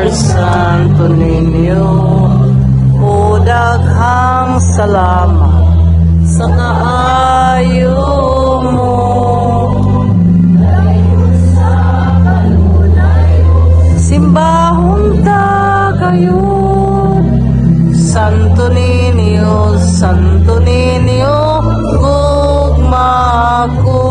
Santo Niño, o daghang salamat sa kaayo mo. Simbahon ta kayo, Santo Niño, gugma ko.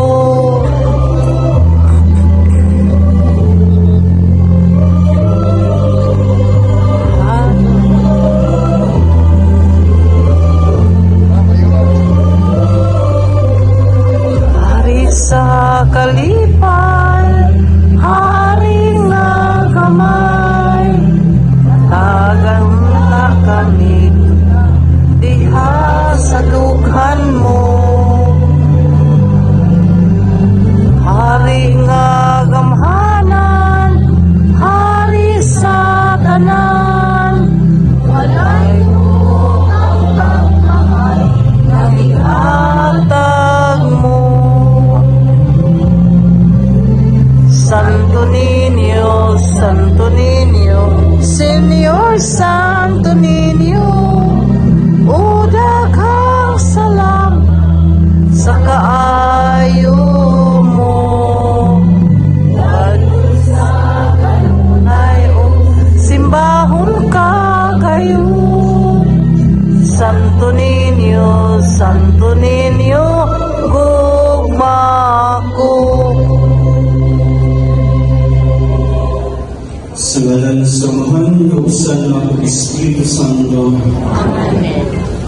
Sa kalipan, haring nagamay, tagan na kami, diha sa dughan mo. Hari nga gamhanan, hari sa tanan, walay mo ang pagmahal na ihatag mo. Santo Niño, Señor Santo Niño, o daghang salamat sa kaayo mo. Wadto sa kanunay, o simbahon ka kayo, Santo Niño, gugma ko. Sa ngalan sa Mahal na Usan ng Espiritu Santo. Amen.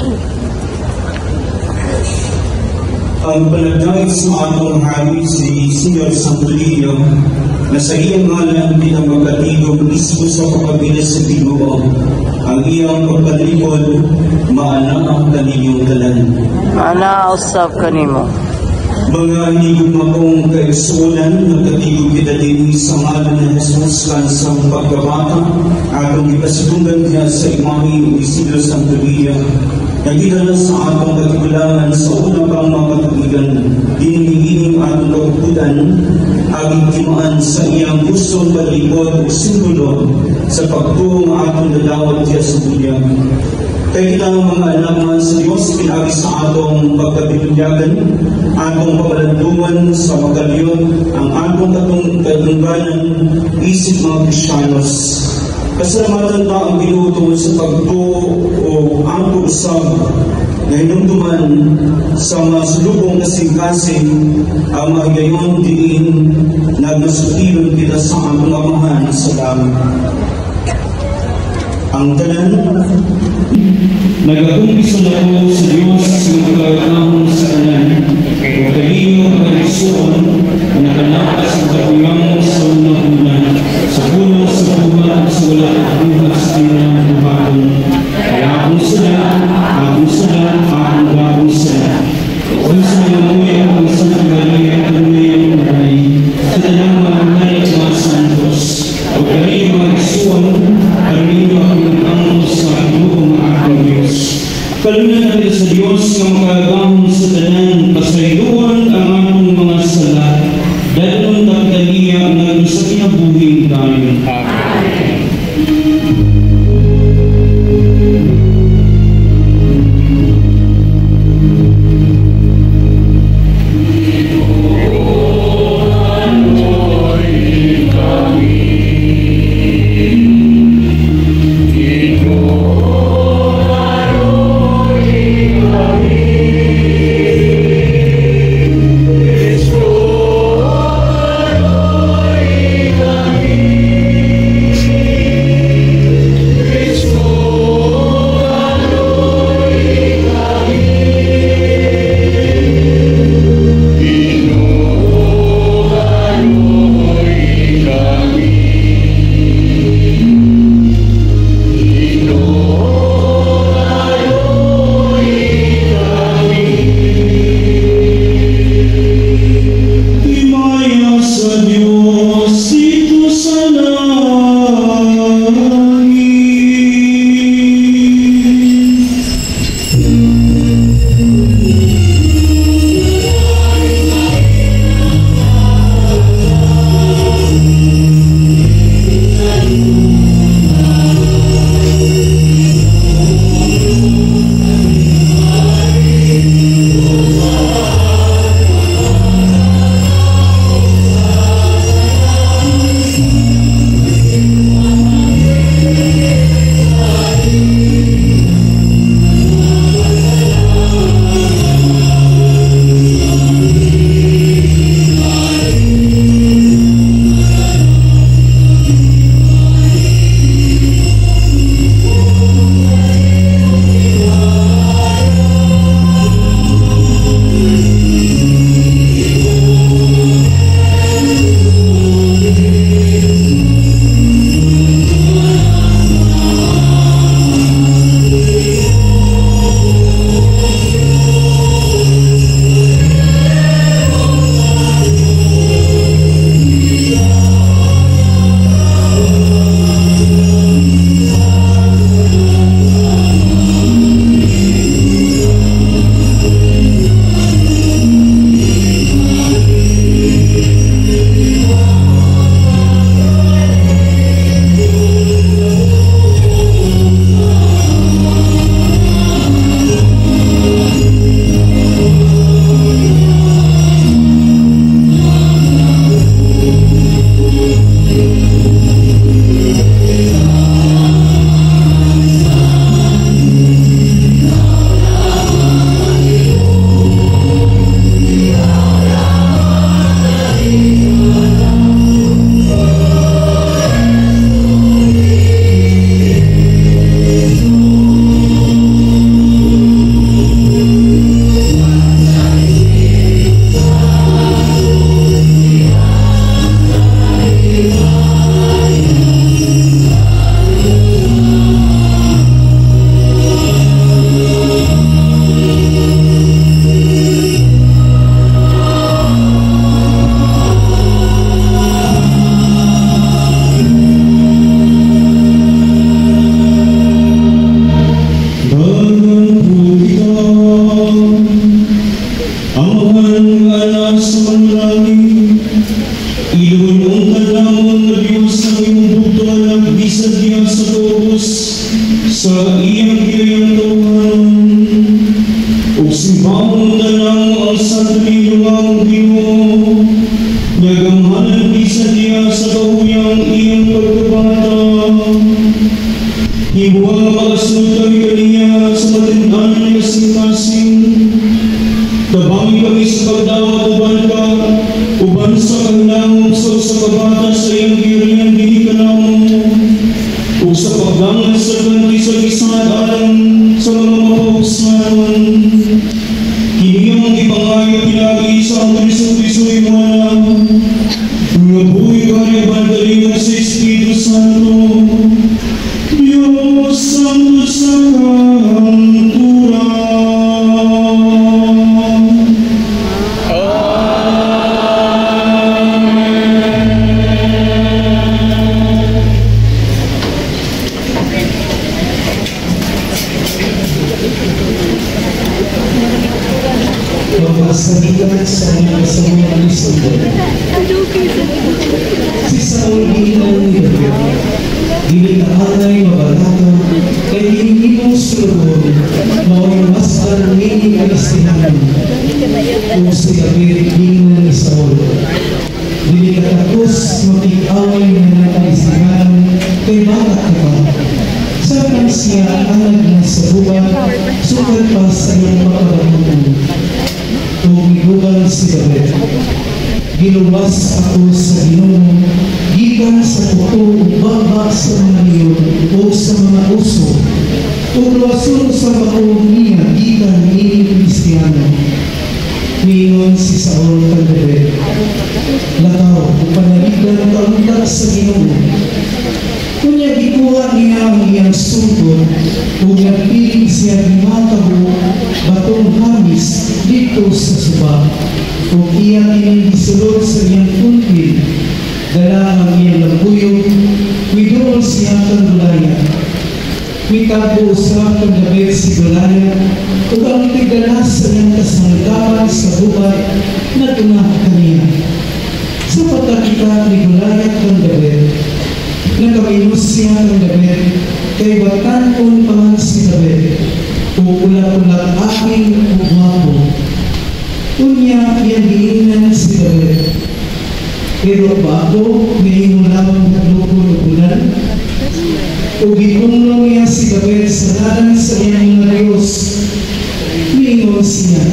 Ang palagay sa atong hari si Sr. Santo Niño na sa iyang ngalan pinamagkatigong mismo sa pagkabilas sa Ginoo. Ang iyang pagkalipod, maana ang kaninyong dalan. Maana usab kanimo. Mga hinigugmakong kaigsuulan, nagkatigog kita din sa ngalan ng Jesus kansang pagkabata, atong ipasibungan niya sa imaming Isidro Santo Niño. Nagidala sa atong katigulangan sa unang pang mga katuligan, dinihiling atong kapuputan, aging timaan sa iyang gustong palibot o simbolo sa pagtuong atong dalawat niya sa dunya. Kaya kita mga anak man sa Diyos, pinagi sa atong pagkabinunyagan, atong papalantungan sa magalyon, ang atong katunggalan, isip mga Krisyanos. Kasalamatan ba ang binuto sa pagtuo o ang usab na hinumduman sa mga sulubong kasing-kasing ang mga gayon diin na nasutilon kita sa atong amahan sa langit. Ang tanan, nag-akumpiso na po sa Diyos sa magkakahon sa tanan, o kaliyo ang isuon, ang nakalakas ang kapungang sa unang ulan, sa puno, sa buwan, sa wala at buhat sa kanyang buhaton. Kaya akong sila, akong sila. Kung sa mga nguya, ang sa nagali at tanuyang maray, sa tanang mga ngay at mga santos, o kaliyo ang isuon, kaliyo ang sa Ginoo nga ating Diyos. Kalunan natin sa Diyos nga makagahon sa tanan, pasayloan ang atong mga sala, dayon tagdaliya ang sa kinabuhing dayon. Amahan nga anak sa langit, iluhon ang kadamon na Diyos ang iyong bugtong anak, bisag niya sa tubos, sa iyang kiyang tuhan. O simbahon na lang ang santo ang Ginoo, nagamahalan bisag niya sa kahuyang iyang pagkabata. Ibuang makasunod kami kaniya sa matindaan ng kasing-kasing. Tabangi kami sa pagdawat uban ka, uban sa kanilang sa kabata sa iyang giriyan dili ka namo, o sa pagdangan sa ganti sa isang alam sa mga mapausanon. Kiniyang ipangayo pinagi sa ang Kristo-Kristo'y mga nga buhay ka rin bandalingan sa Espiritu Santo, Diyos Santo sa kanturan. Pagkasalitan sa mga kasamang alisod, si Saul ginang ni David, ginikaanay mabalata, kay hinimong sulod, mawang masdan nini alistihan, kung si David ginang ni Saul. Ginikatakos makikaway na alistihan, kay bata ka pa. Sabi siya anak na sa buwan, sukat pa sa iyong makabamunan. Kung igugan si David, giluwas ako sa Ginoo, gikan sa puto baba sa mga niyon o sa mga uso, o luwason sa baong niya gikan ni Kristiyano. Mingon si Saul kang David, lakaw o panaligan kaunta sa Ginoo. Kunya gikuha niya ang iyang sugod, kung nagpiling siya ni Matabo, batong hamis dito sa suba, kung iyang inigisulod sa iyang kumpil, dala ang iyang lambuyog, widol siya kang Gulaya. Mikabo sa kang David si Gulaya, kung ang tigdalas sa iyang kasanggapan sa buhay, natunah kaniya. Sa patakita ni Gulaya kang David, nagkaminus siya ng David, kay batanon pa man si David, ulat-ulat aking umapo. Unya yan diinan si David. Pero bago, may lamang naglukunukunan, o gitunglong niya si David sa nalang sa iyang mga Diyos. Mingon siya,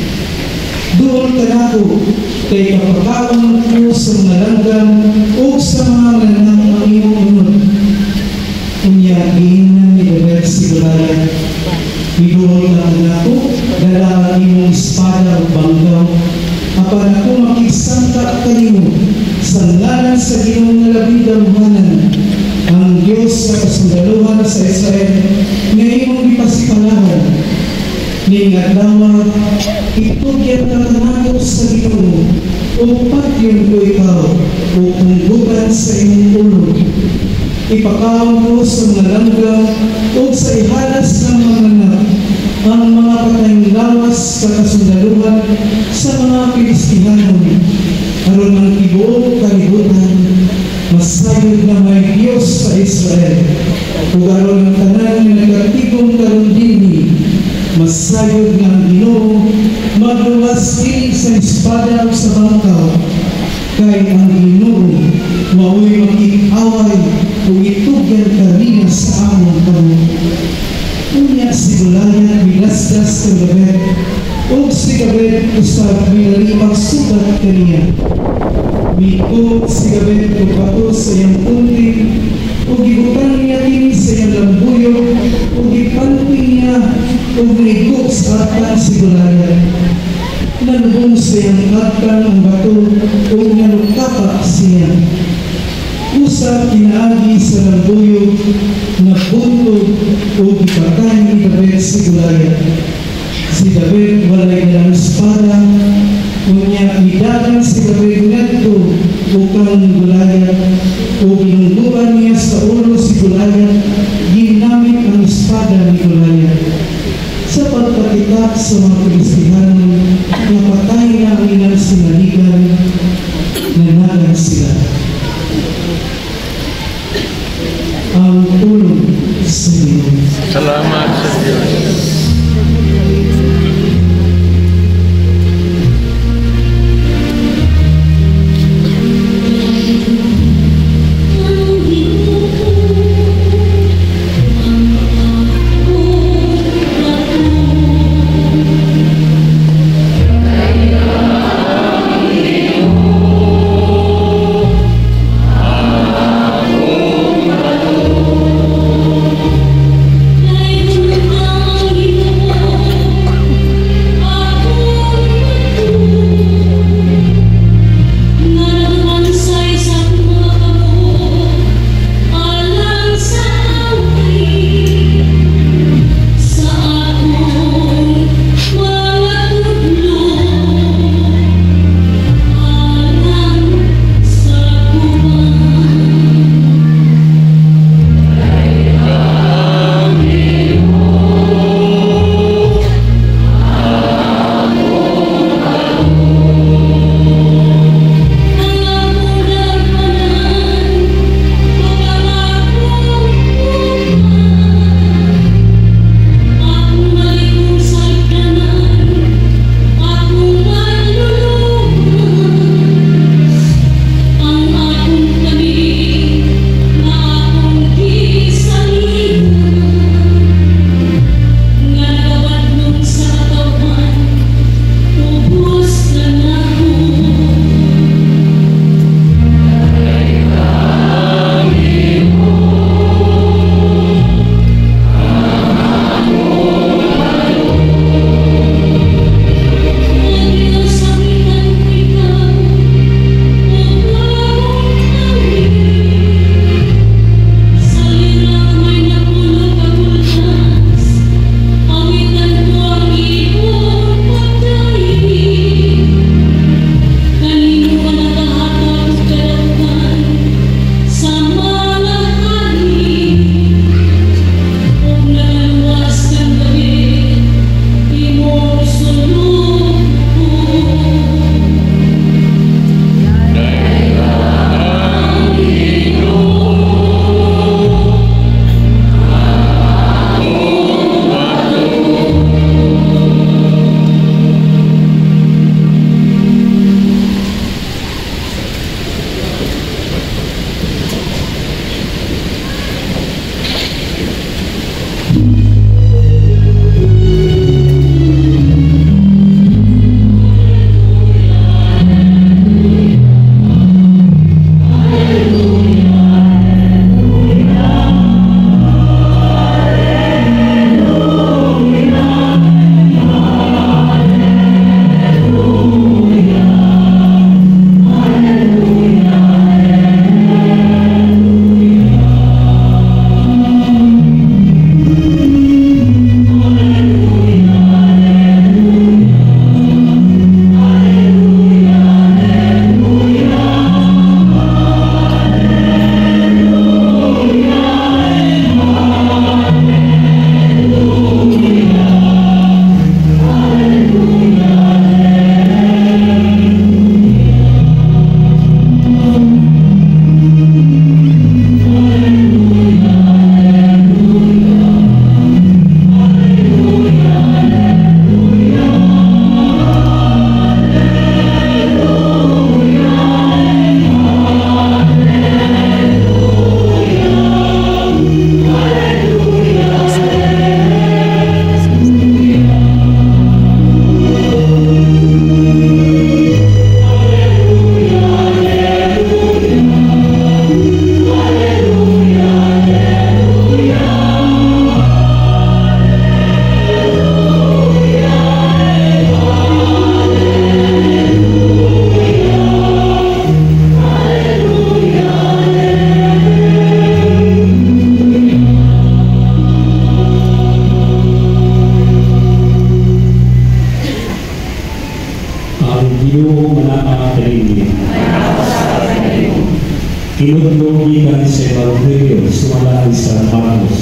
doon ka na ko, kay kapagkaon ko sa mga langgam o sa mga langgam ang iyong unod. Unya, iinan ni David si Gulaya. Bidulong lang na ko, dala ang iyong espada o banggaw, apan ako makisangka kanino, sa ngalan sa Ginoo nga labing daluhanan, ang Diyos sa kasundaluhan sa Israel, ngayong ipasipalahan, ningadlawa, itugyan ka kanako sa Ginoo, o patyon ko ikaw, o tunggugan sa iyong ulo. Ipakaon ko sa mga langgam, o sa ihalas ng mga anak, ang mga patayong lawas sa kasundaluhan sa mga Kristiyanon, aron ang tibuok kalibutan, masayod na may Diyos sa Israel, ug aron ang tanan nga nagatigong karon dinhi, masayod nga ang Ginoo, magluwas din sa espada sa bangkaw, kay ang Ginoo mao'y makikaway ug itugyan kaniya sa among kamot. Unya si Gulaya bilasdas ng David, o si David usab minalimang sugat kaniya. Mikot si David o bato sa iyang kunting, o gibutan niya kini sa iyang lambuyog, o gipanting niya, o ginigok sa atan si Gulaya. Nanubong sa iyang atan ang bato, o nanukapa siya. Usap kinaagi sa lambuyog, nabuntog, o gipatay ni David si Gulaya. Si David walay dalang espada, unya idagan si David ngadto ukang Gulaya, o ginungguan niya sa ulo si Gulaya, ginamit ang espada ni Gulaya. Sa pagpakitak sa mga Kristiyanon, napatay Maynama kanimo. Kinudlo gikan sa Evangelyo sumala sa Marcos.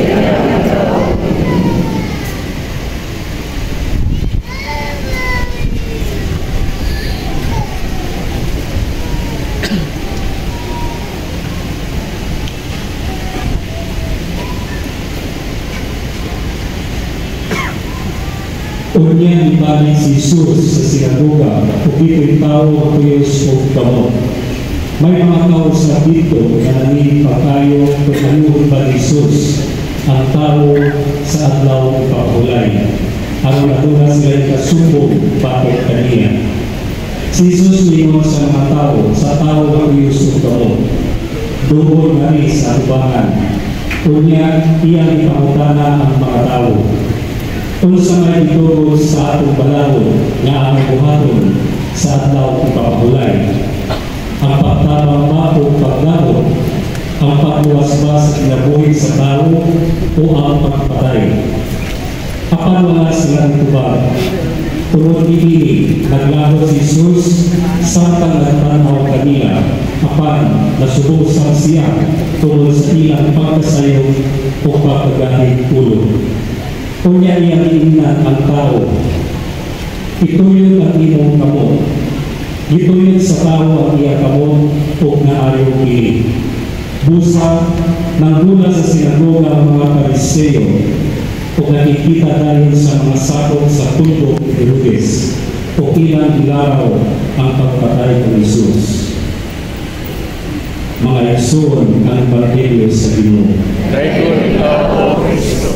Unya ibalik si Jesus sa sinagoga, ito'y tao ang Diyos o kamot. May mga tao sa dito na nanginipakayo kung ano ba ni Jesus ang tao sa adlaw ng pahulay. Ang natuna sila'y kasubog bakit kaniya. Si Jesus lingon sa mga tao, sa tao ang Diyos o kamot. Doon na rin sa tubangan. Unya iyang ipangutana ang mga tao. Kung sa may ituro sa atong balawon nga ang buhaton sa adlaw ng pahulay. Ang pagtabang ba o pagdawon, ang pagluwasbas sa kinabuhi sa tao o ang pagpatay. Apan wala silang tubag. Tunod ibig, naglahot si Jesus samtang nagtanaw kanila. Apan nasubusang siya tunod sa ilang pagkasayo o pagkagahig ulo. Kunya iyang iinan ang tao. Ituyod ang imong kamot. Ituyod sa tao ang iyang kamot o naayaw kini. Busa, nanggula sa sinagoga ang mga Pariseo o nakikita dahil sa mga sakop sa tuldok ni Herodes o ilang ilaraw ang pagpatay ng Jesus. Mga igsoon ang Evangelyo sa Ginoo. Dayon ka, O Kristo.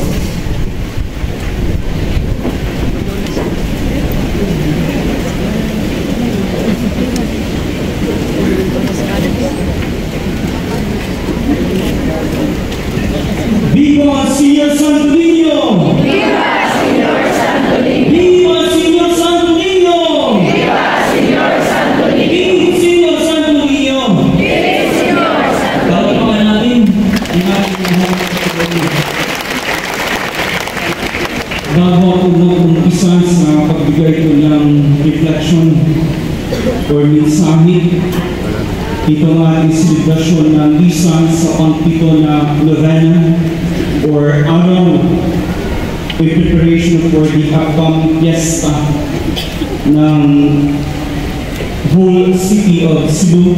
Viva el Señor Santo Niño! Viva el Señor Santo Niño! Viva el Señor Santo Niño! Viva el Señor Santo Niño! Viva el Señor Santo Niño! Viva el Señor Santo Niño! Palapakan natin ang ating mga bago ako mag-umpisa sa pagbigay ko ng reflection or mensahe. Ito ang ating celebration ng lisan sa pangpito na novena or araw in preparation for the upcoming fiesta ng whole city of Cebu.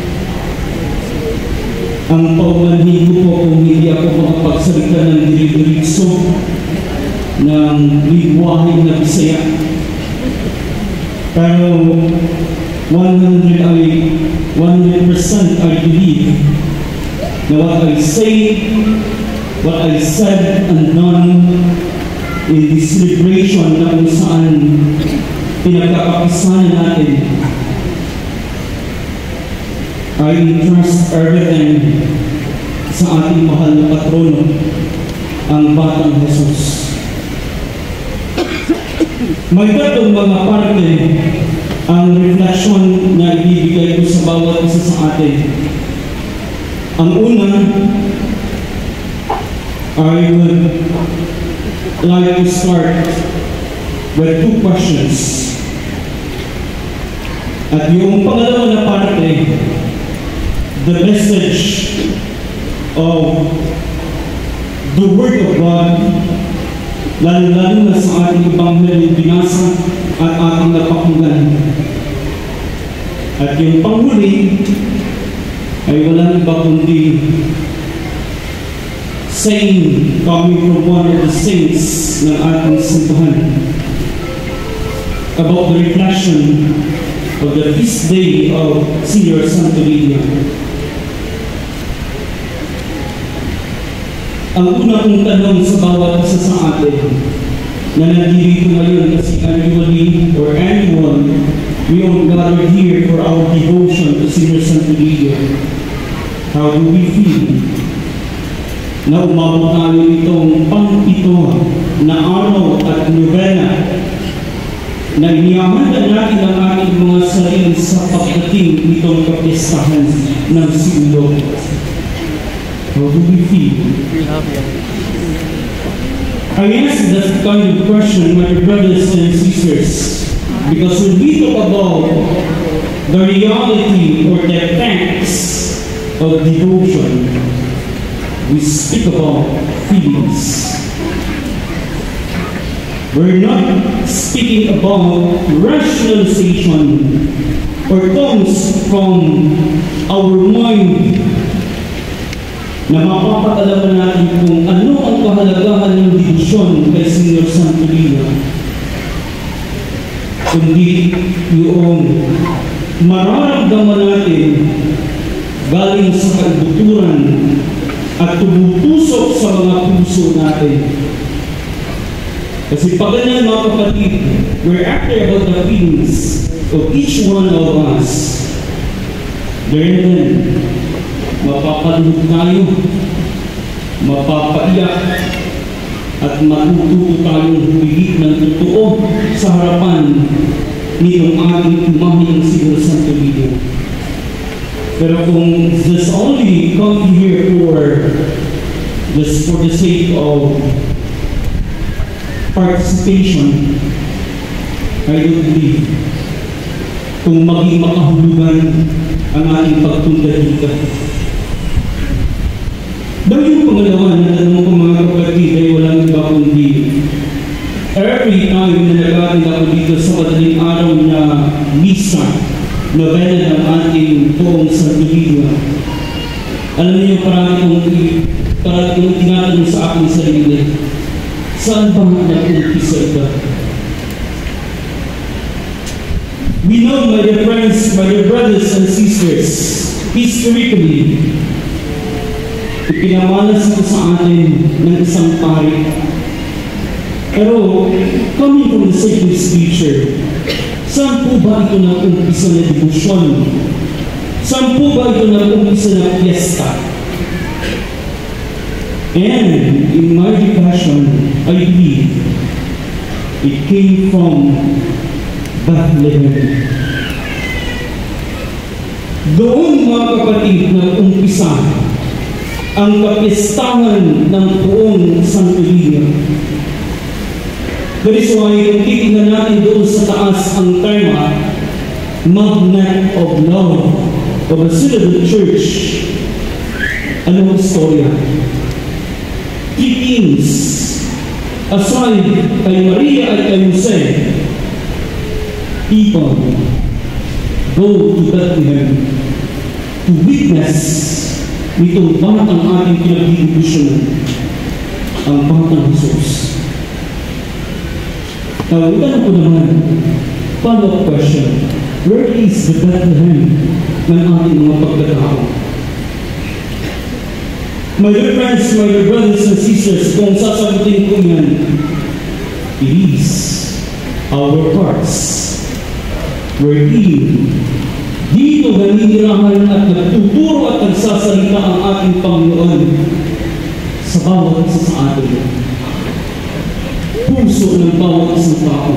Ang paumanhin ko po kung hindi ako makapagsalita ng diri-diritso ng lingwahe na Bisaya. Pero 100% I believe na what I say, what I said and done in this celebration na kung saan pinagkakapisahan natin, I entrust everything sa ating mahal na patrono, ang Batang Jesus. May tatong mga parte ang reflection na ibibigay ko sa bawat isa sa atin. Ang una, I would like to start with two questions. At yung pangalawa na parte, the message of the Word of God, lalo-lalo na sa ating Ebanghelyo binasa at ating napakinggan. At yung panghuli ay walang iba kundi saying coming from one of the saints ng ating simbahan about the reflection of the feast day of Senior Santo Niño. Ang una kong tanong sa bawat isa sa atin na nandito ngayon kasi annually or annual, we all gather here for our devotion to Senior Santo Niño. How do we feel na umabot tayo itong pang-pito na araw at novena na inihahanda natin ang ating mga sarili sa pagdating nitong kapistahan ng Siglo? How do we feel? I ask that kind of question, my brothers and sisters, because when we talk about the reality or the effects of devotion, we speak about feelings. We're not speaking about rationalization or comes from our mind na mapapakalaman natin kung ano ang kahalagahan ng debosyon kay Senyor Santo Niño. Kundi yung mararamdaman natin galing sa kaibuturan at tumutusok sa mga puso natin. Kasi pag ganyan mga kapatid, we're after about the feelings of each one of us. Then, mapapaluhod tayo, mapapaiyak, at matututo tayong humigit ng totoo sa harapan nitong ating umahing Senyor Santo Niño. Pero kung just only come here just for the sake of participation, I don't believe kung maging makahulugan ang ating pagtunda dito. Dahil yung pangalawa na tanong ko mga kapatid ay walang iba kundi every time na nag-aaral ako dito sa madaling araw na misa, novena ng ating poong Santo Niño, alam niyo parang kong tinatanong sa aking sarili, saan ba nag-umpisa ito? We know, my dear friends, my dear brothers and sisters, historically, ipinamalas ito sa atin ng isang pari. Pero, coming from the sacred scripture, saan po ba ito nag-umpisa na debosyon? Saan po ba ito nag-umpisa na fiesta? And in my devotion, I believe it came from Bethlehem. Doon mga kapatid nag-umpisa ang kapistahan ng buong Santo Niño. That is why kung titignan natin doon sa taas ang terma, Magnet of Love of the Synod Church. Anong istorya? Three kings, aside kay Maria at kay Jose, people go to Bethlehem to witness nitong batang ating pinag-dibusyonan, ang batang Jesus. Now, itanong ko naman, follow-up question, where is the Bethlehem ng ating mga pagkatao? My dear friends, my dear brothers and sisters, kung sasagutin ko yan, it is our hearts. Wherein, dito naninirahan at nagtuturo at nagsasalita ang ating Panginoon sa bawat isa sa atin. Puso ng bawat isang tao.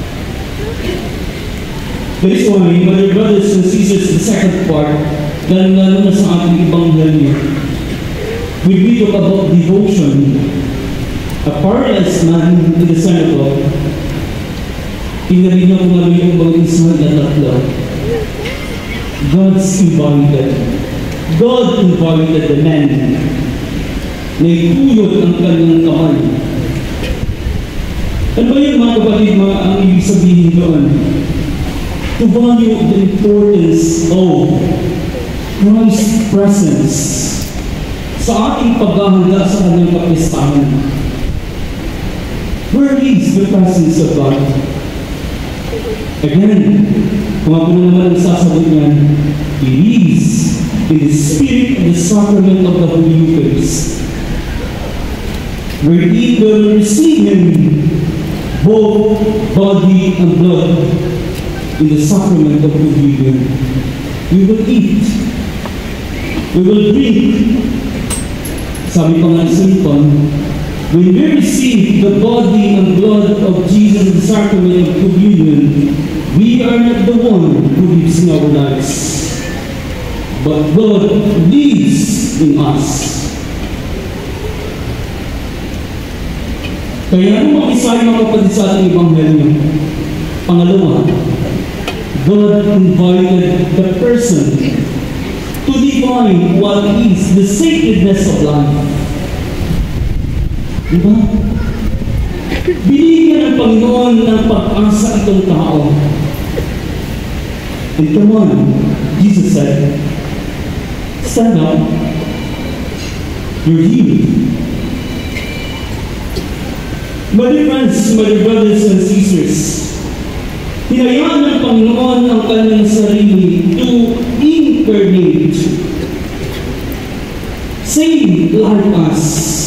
That is why, my dear brothers and sisters, the second part, lalo na sa ating Ebanghelyo, we talk about devotion. A paralyzed man in the synagogue, pinarino ko namin yung bautismo na tatlo. God invited the man na ituyot ang kanyang kamay. Ano ba yun mga kapatid, ang ibig sabihin doon? To value the importance of Christ's presence sa ating paghahanda sa kanyang kapistahan. Where is the presence of God? Again, kung ako na naman ang sasagot niyan, it is in the spirit of the sacrament of the Holy Eucharist, where we will receive Him, both body and blood, in the sacrament of communion. We will eat, we will drink. Sabi pa nga sa Newton, when we receive the body and blood of Jesus in the sacrament of communion, we are not the one who lives in our lives, but God lives in us. Kaya ano makisay mga kapatid sa ating Ebanghelyo? Pangalawa, God invited person to define what is the sacredness of life. Diba? Binigyan ng Panginoon ng pag-asa itong tao. And come on, Jesus said, stand up, you're healed. My dear friends, my dear brothers and sisters, hinayaan ng Panginoon ang kanyang sarili to incarnate, same like us,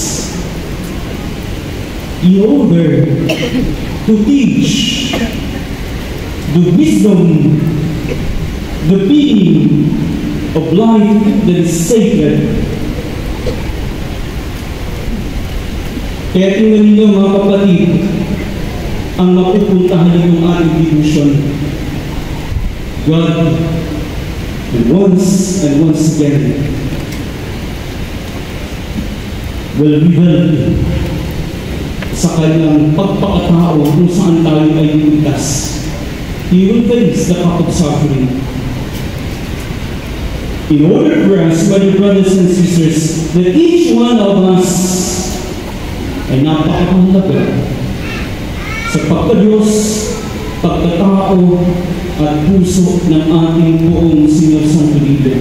in order to teach the wisdom, the meaning of life that is sacred. Kaya tingnan ninyo mga kapatid, ang mapupuntahan ninyong ating devotion. God, once and once again, will reveal sa kanyang pagpakatao kung saan tayo ay ligtas. He will face the cup of suffering. In order for us, my dear brothers and sisters, that each one of us ay napakahalaga sa pagka-Diyos, pagkatao, at puso ng ating buong Senyor Santo Libre.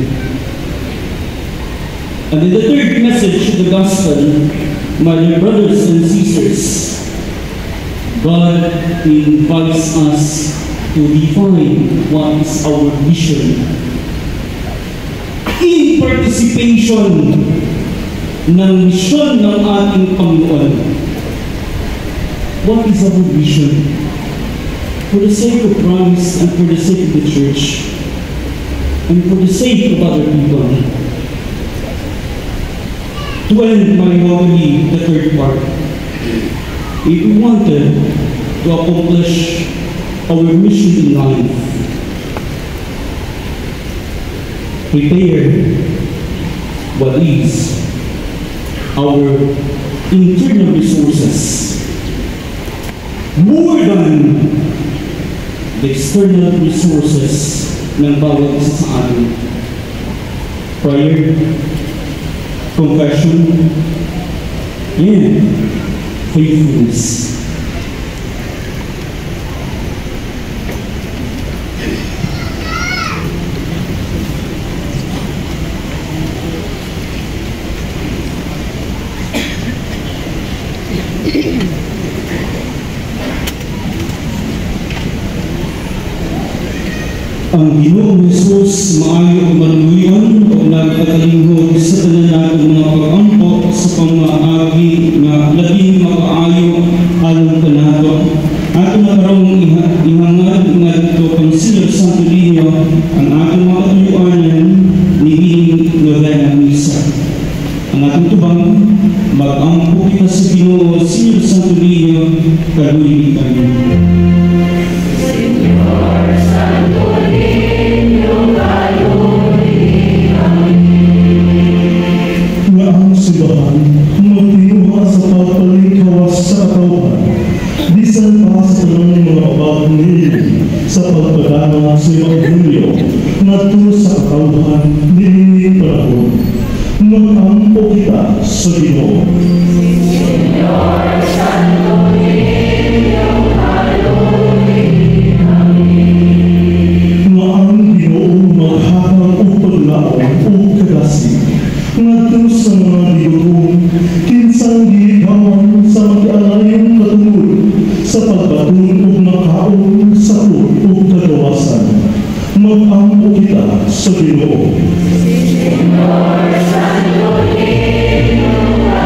And in the third message of the Gospel, my dear brothers and sisters, God invites us to define what is our vision. In participation ng misyon ng ating Panginoon. What is our vision? For the sake of Christ and for the sake of the church and for the sake of other people. To end my homily, the third part, if we wanted to accomplish our mission in life, prepare what is our internal resources more than the external resources ng bawat isa sa atin. Prayer, confession, and faithfulness. Ang Ginoong Jesus maayo manuyon o nagkatalinghod sa tanan natin mga pag-ampo sa pamaagi na labing makaayo alang kanato. Ato na karong ihangad ngadto pang Senyor Santo Libre ang atong mga katuyuanan nihiling novena misa. Ang atong tubang mag-ampo kita sa Ginoo Senyor Santo Libre kaluy kami. Simbahan, magtinuha sa pagpalikawas sa katauhan, bisan pa sa tanong ng mga abad nili sa pagpadana sa Ebanghelyo nato sa katauhan nining panahon. Mag-ampo kita sa Ginoo. Senyor Santo Niño, kaluy kami. Nga ang Ginoo maghatag o paglaon o kagasig ngadto sa mga digugong kinsang gigawan sa mag-alayong katungod sa pagbatun ug makaon sa ug kagawasan. Mag-ampo kita sa Ginoo. Senyor Santo Niño,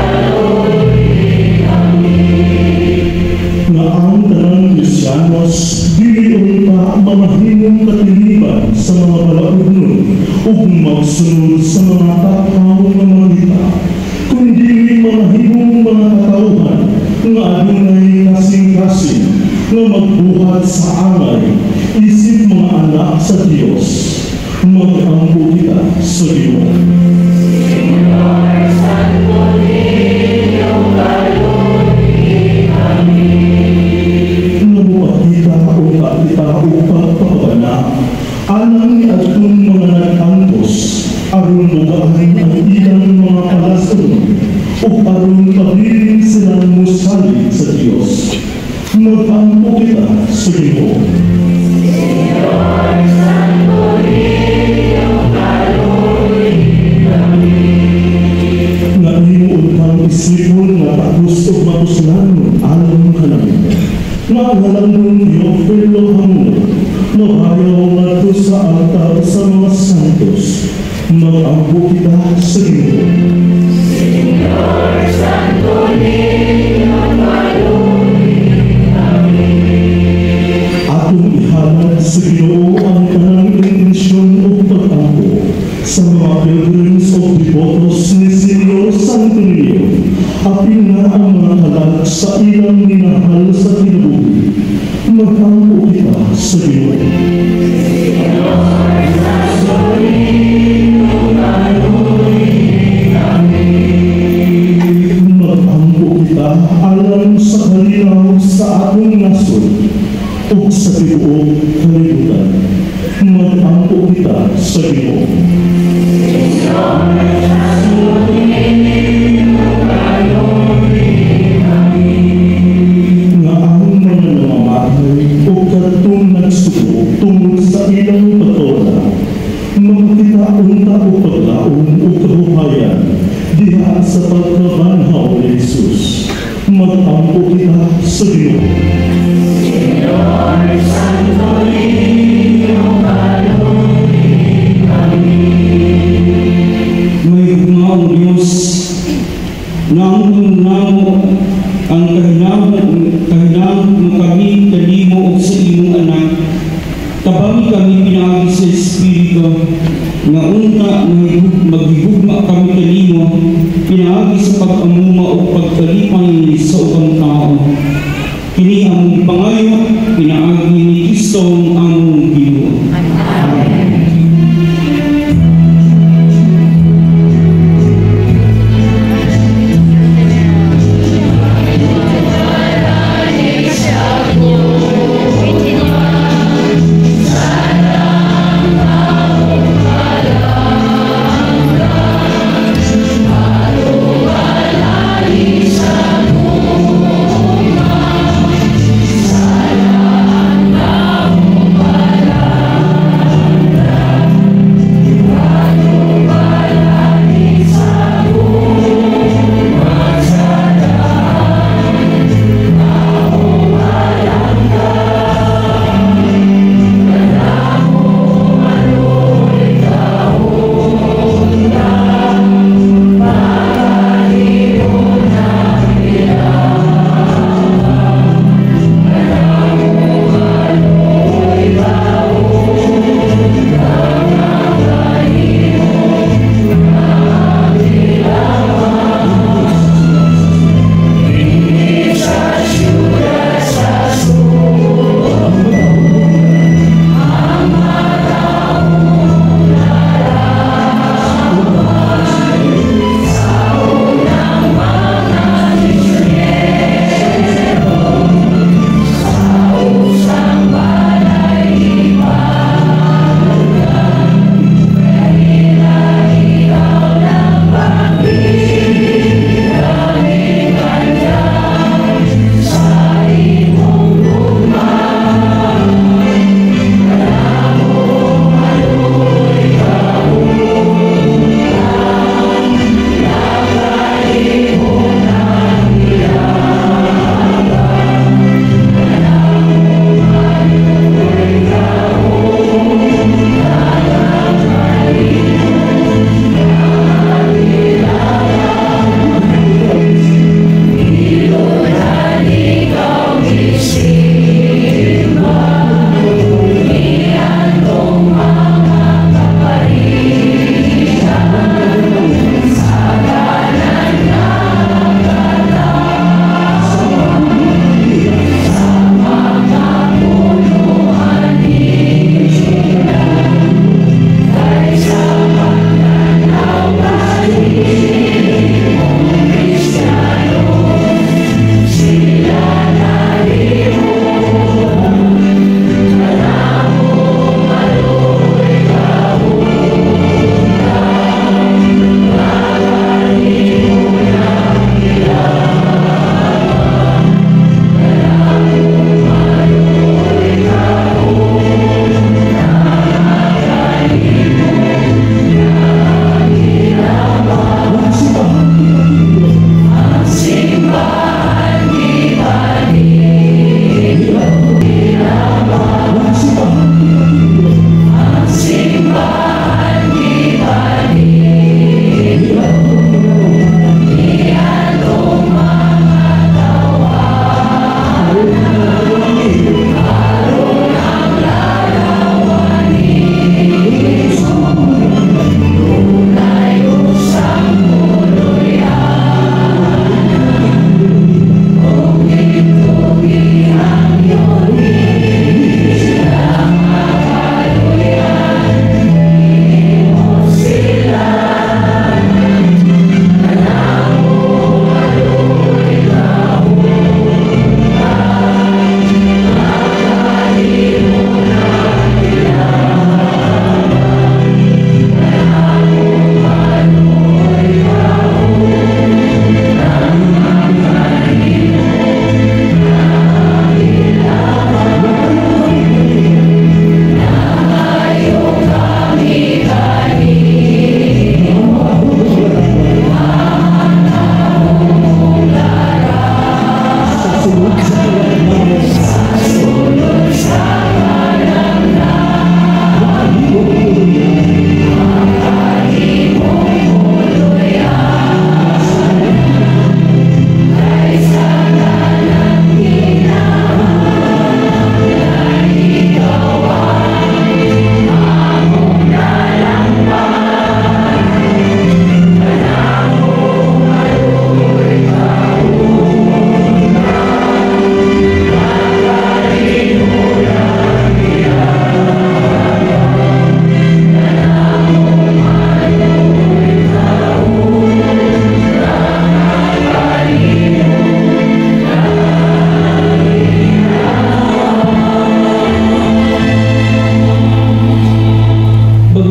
kaluy kami. Nga ang tanang Kristiyanos dili pa mamahimong katilipan sa mga palaugnon ug magsunod sa mga takawang ng mga dita, kundi mamahimong mga katauhan nga adunay kasing-kasing nga magbuhat sa amay isip mga anak sa Dios. Mag-ampo kita sa Ginoo. Senyor Santo Niño, kaluy kami. Nabuhat kita o pagpapabana anang ni atong mga nag-angkos, aron lugaan ang ilang mga palason, o aron pabilin silang musalig sa Diyos. Mag-angko kita sa Ginoo. Nga himuon kang isipon nga tapos o matuslanon alam ka namin. Nga halanon i-offerlo hamo, mabayaw nga to sa altar sa mga santos. Mag-angko kita sa Ginoo. Señor Santo Niño, Atong ihalad sa Ginoo ang kanang intensyon o pag-angko sa mga pilgrims o devotos ni Señor Santo Niño, apil na ang mga halad sa ilang minahal sa kinabuhi. Mag-angko kita sa Ginoo. Mag-angko kita alam sa kalinaw sa atong nasod o sa tibuok kalibutan. Mag-angko kita sa Ginoo. Nga ang mga namamatay o katong nagsuko tungod sa ilang patola, makita unta o paglaon o kabuhayan diha sa pagkabanhaw ni Jesus. Mag-angko kita sa Ginoo. May gugmaong Diyos na ang namo ang kahinahon ng kami kalimo o sa imong anak. Tabami kami pinaagi sa Espiritu nga unta maghigugma kami kalimo pinaagi sa pag-amuma o pagkalipay sa ubang tao. Kini among pangayo pinaagi ni Kristo ang among Ginoo. Salam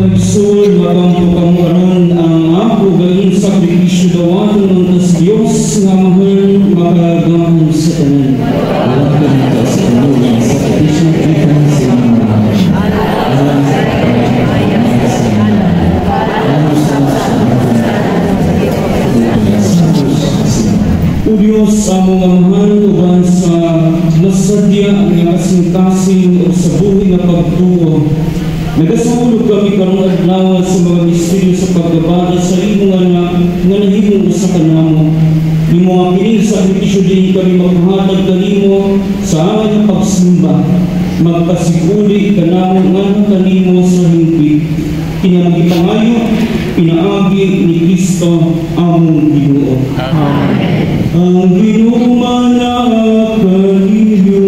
Magsol, makampo karon ang ako galing sakripisyo dawaton ng tas Diyos nga mahal makagahon sa tanan. Wala ka sa kanungan sa sakripisyo kita sa inyo. O Diyos, among amahal uban sa nasadya nga kasing-kasing o sa buhay na pagtuo. Nagasulog kami karong adlaw sa mga misteryo sa paggabada sa imo nga nahimong sa kanamo. Ni mga piling sakripisyo din kami maghatag kanimo sa aming pagsimba. Magpasiguli kanamo nga kanimo sa hingpit. Kinamagipangayo, pinaagi ni Kristo among Ginoo. Ang Ginoo manakaninyo.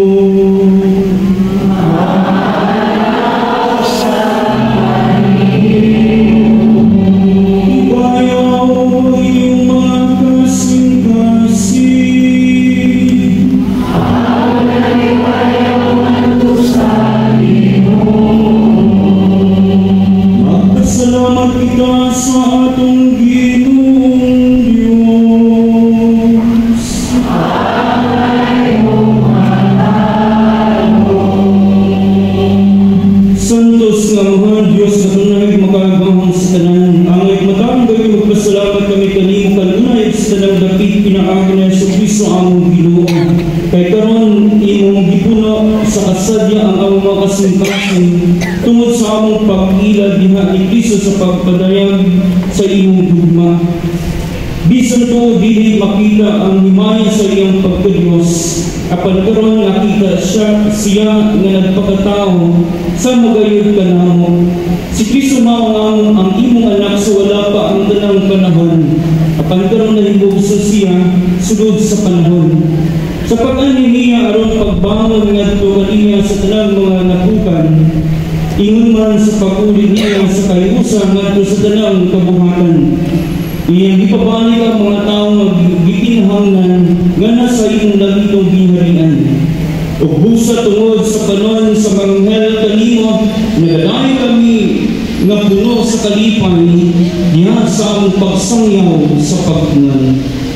Tungod sa among pag-ila diha ni Kristo sa pagpadayag sa imong dugma. Bisan to dili makita ang himaya sa iyang pagkadiyos, apan karon nakita siya nga nagpakatao sa magayod kanamo. Si Kristo mao ang imong anak sa wala pa ang tanang panahon, apan karon nahimog sa siya sugod sa panahon. Sa pag-ani niya aron pagbangon ngadto kaniya sa tanang mga napukan, ingon man sa pag-uli niya sa kayusa ngadto sa tanang kabuhatan. Iyang ipabalik ang mga tao maggikinahanglan nga nasa iyong langitong ginharian. O busa tungod sa panon sa manghel kanimo, nagalay kami nga puno sa kalipay diha sa among pagsangyaw sa pagtungan.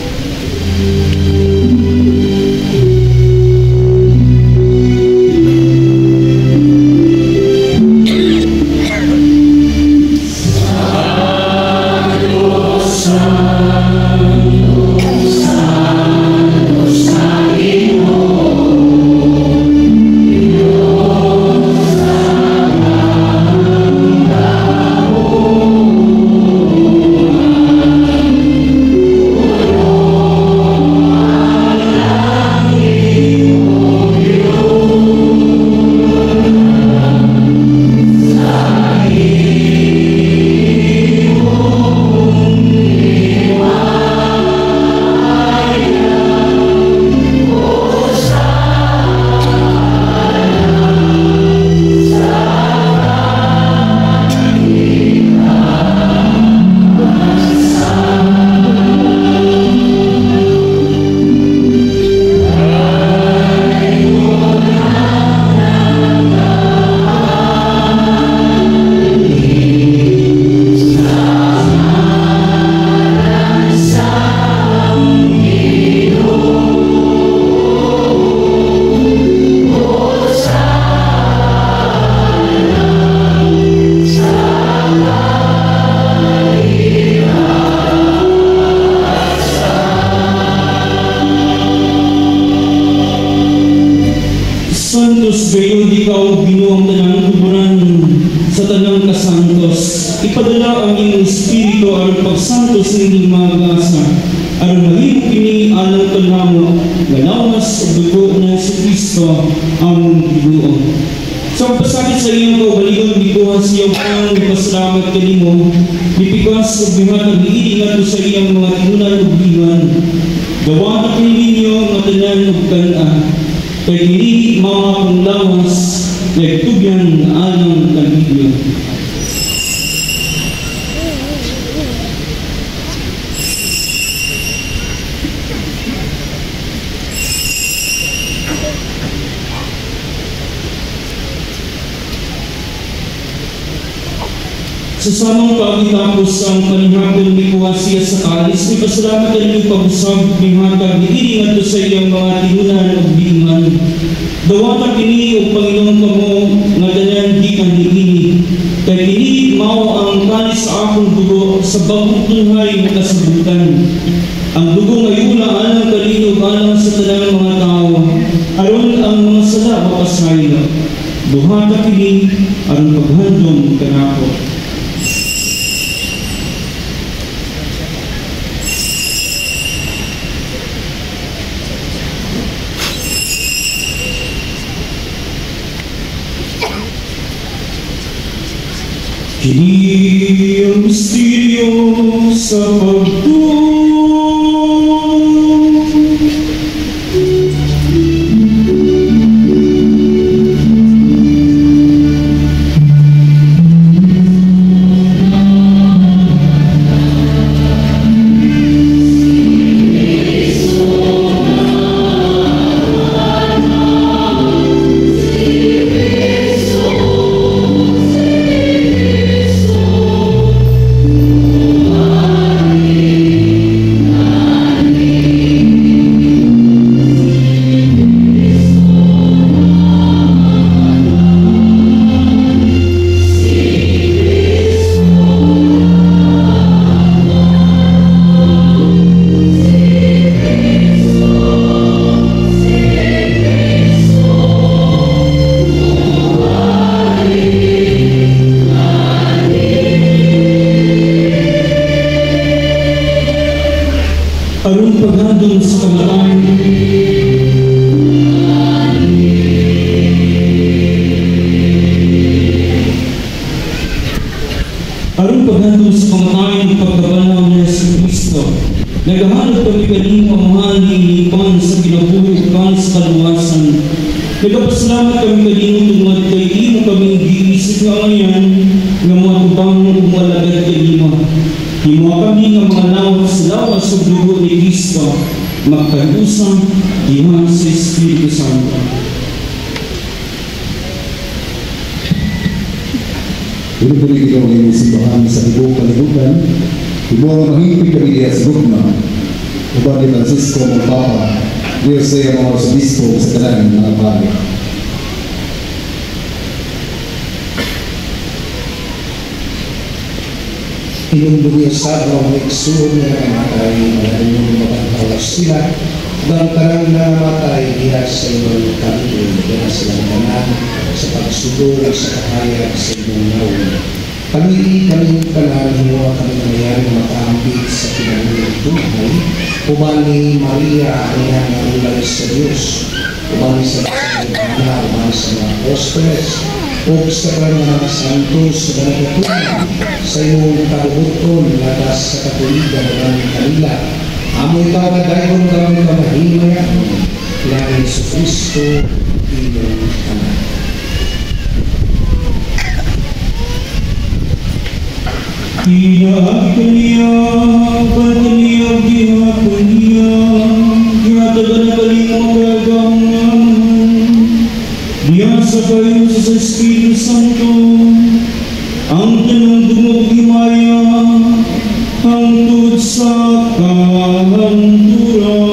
Ipadala ang iyong Espiritu aron pagsanto sa inyong mga gasa, aron mahimo kini alang kanamo nga nawas og dugo na si Kristo among Ginoo. Sa pasakit sa iyong kaugalingon bikuhan sa iyong pangpasalamat kanimo, bipigas ug bihatag niini ngadto sa iyang mga tinunan ug binuan. Gawa kini ninyo nga tanan ug kana, kay kini mga akong lawas nagtugyan alang kanilyo. Sa samang pagitapos ang panihapon ni kuha siya sa kalis, ni pasalamat ang iyong pag-usab ni hatag, iiling ato sa iyang mga tinunan o biingan. Dawata kini o Panginoon kamo, nga danan di kang hiini. Kaya kini mao ang kalis sa akong dugo, sa bagong tunhay na kasabutan. Ang dugo ngayon na alang kalinog alang sa tanang mga tao, aron ang mga sala mapasayla. Duhata kini ang paghandong kanako. Kini ang misteryo sa pagtuo. Aron paghandong sa kamatayan. Aron paghandong sa kamatayan pagkabanaw ni Yesu Kristo, naghahanap kami kanino ang mahal ni inipan sa kinabuhi kan sa kaluwasan. Nagpasalamat kami kanino tungod kay imo kaming giisip nga ngayon nga mga tubang umalagad kanimo. Himo kami nga mga lawas sa dugo ni Kristo, magkalusang diha sa Espiritu Santo. Puri-puri kita ng simbahan sa ibong kalibutan, ibong mahigpit kami diya sa Dugma, uban ni Francisco ng Papa, Diyos sa mga Arsobispo sa tanan mga pari. Pinundungi sa mga iksun na namatay, maraming mabantaw sila, ang tarang na namatay diya sa ibang kapitol, diya silang tanan sa pagsugod sa kahayag sa ibang naon. Pamili kami tanan, hiwa kami namayan makaambit sa kinabuhi tunay, umani Maria, niya nga ulay sa Diyos, umani sa Panginoon, umani sa mga apostoles, o sa mga santos sa nagatunan sa iyong kalubuton lakas sa katuligan ng kanila. Amoy ikaw na dayon kami kamahimayan ng Yesu Kristo, iyong anak. Ihap kaniya, paniyag ihap kaniya, ihatagan na kalimang kagamangan. Diyan sa kayo sa Espiritu Santo, ang tanong dumugimaya, hangtod sa kahanturan.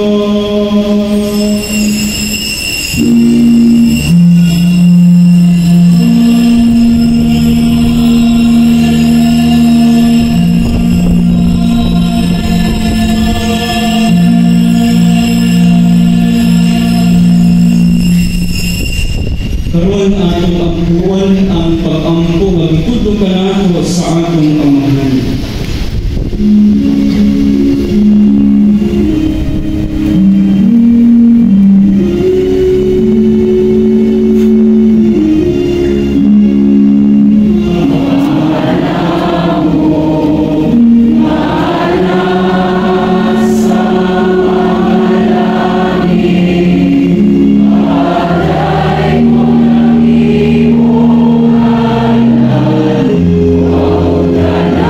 Karon atong agpuan ang pag-ampo nga gitudlo kanato sa atong amahan. Amen.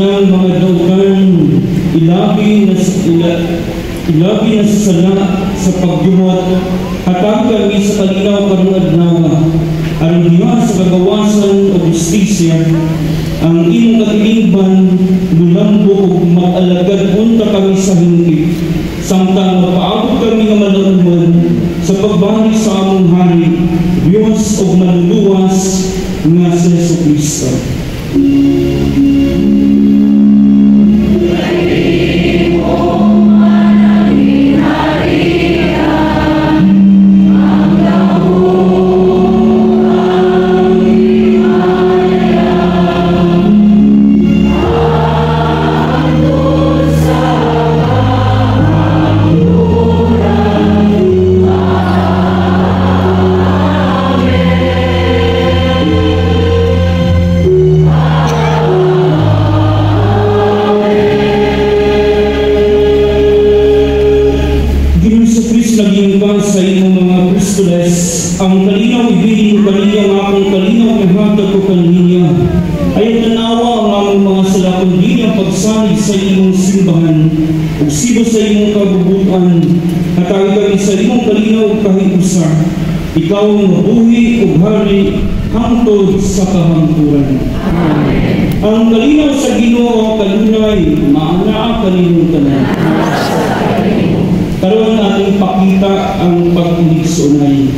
kanang mga daugan, ilabi na sala sa pagdumot, hatag kami sa kalinaw karong adlaw, aron diha sa kagawasan o justisya, ang imong katilingban, lulambo o mag-alagad unta kami sa hingkit, samtang mapaabot kami nga malauman sa pagbalik sa among hari, Diyos o manluluwas nga sa Jesucristo. Ang kalinaw ibigin ko kaniya nga akong kalinaw ihatag ko kaniya. Ayaw tanawa ang among mga sala kundi ang pagsalig sa imong simbahan ug sibo sa imong kabubutan. Hatagi kami sa imong kalinaw kahit-usa. Ikaw ang mabuhi ug hari hangtod sa kahangturan. Ang kalinaw sa Ginoo kanunay maana kaninong tanan. Karon ating pakita ang pag-uligsunay.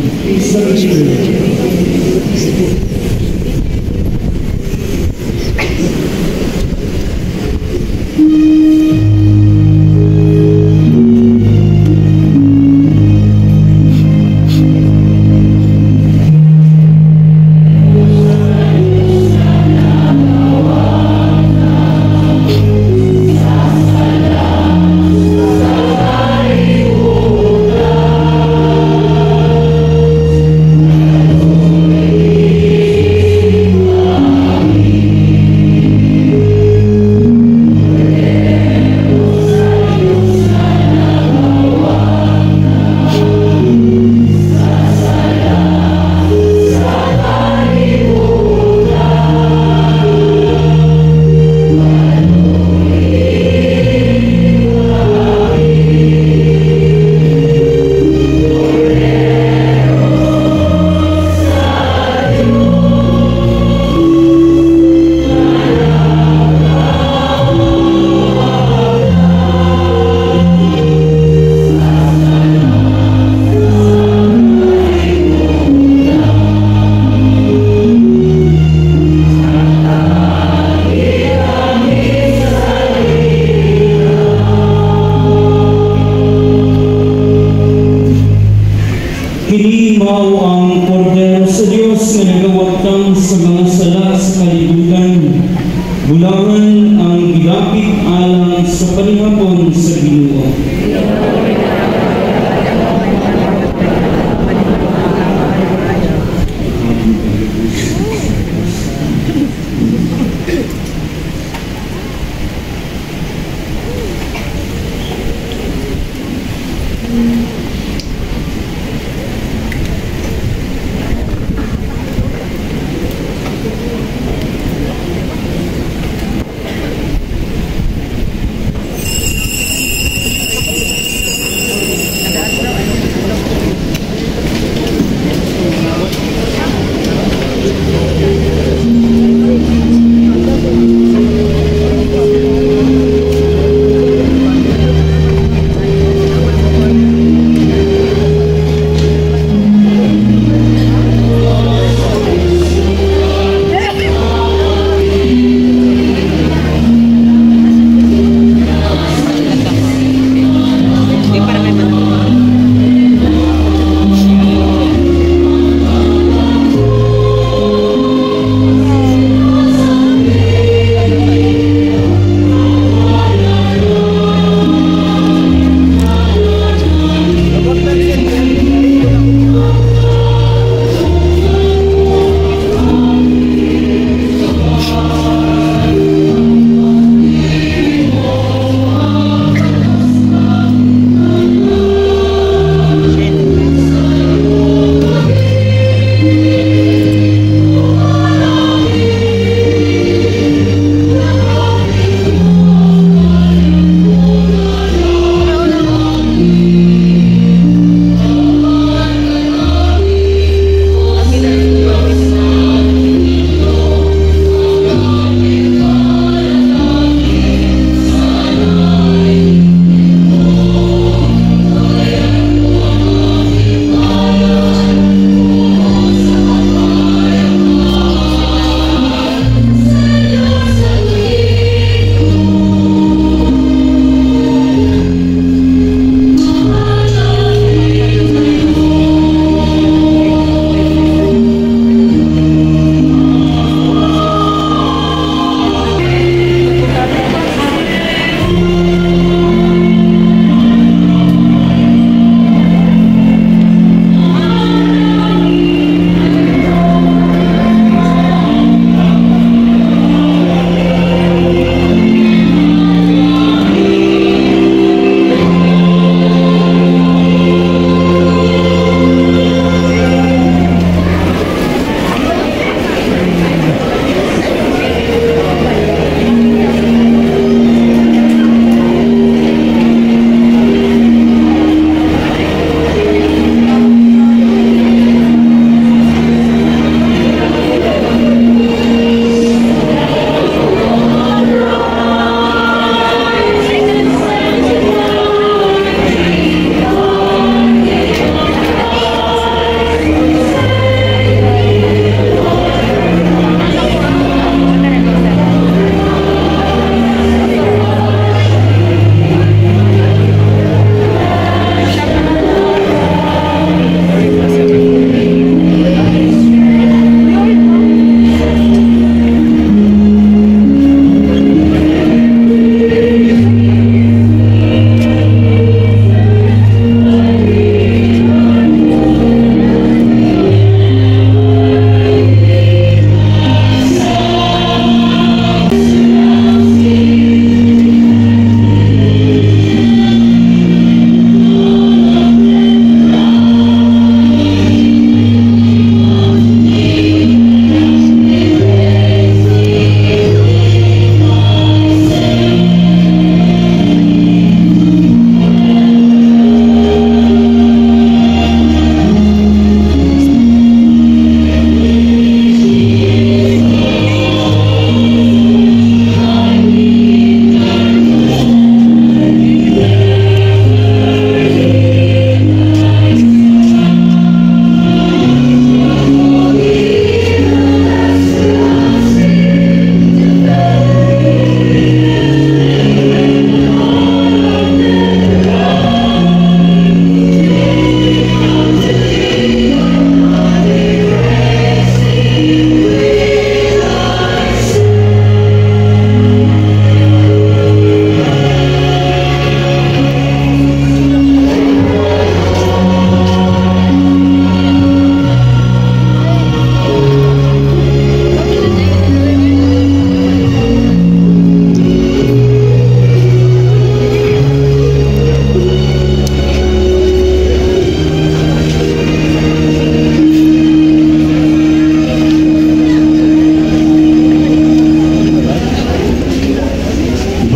Kini mao ang kordero sa Dios nga nagawatang sa mga sala sa kalibutan. Bulangan ang gilapit alang sa panihapon sa Ginoo.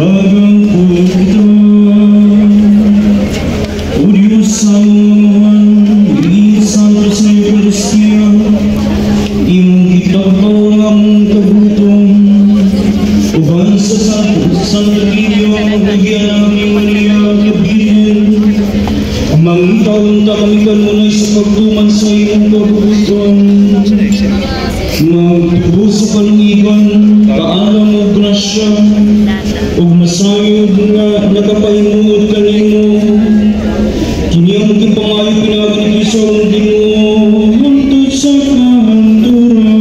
Bagang po kita, O Diyos sa mga santo sa Eucharistia, imong gitabaw ang among kabutom, uban sa Santo Niño, nagyan namin Maria Virgen, mangitaon ta kami kanunay sa pagtuman sa imong kabutom, magtubo sa kaluigan, kaalam o grasya, ug masayod nga nakapahimuot kanimo, kini ang kipangayo pinaginiso ang Ginoo hangtod sa kahanturan.